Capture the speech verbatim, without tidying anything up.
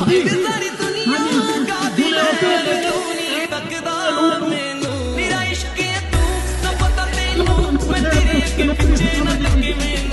एक सारी दुनिया का दिल तू नहीं तकदा मैनू मेरा इश्क है तू ना पता तेनू मैं तेरे अगे पिछे ना लगे मैनू